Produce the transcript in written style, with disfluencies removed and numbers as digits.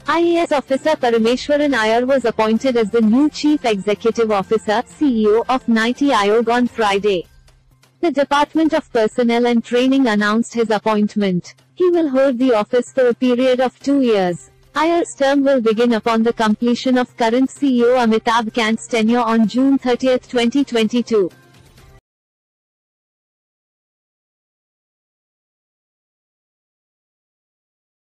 IAS officer Parameswaran Iyer was appointed as the new Chief Executive Officer (CEO) of NITI Aayog on Friday. The Department of Personnel and Training announced his appointment. He will hold the office for a period of 2 years. Iyer's term will begin upon the completion of current CEO Amitabh Kant's tenure on June 30, 2022.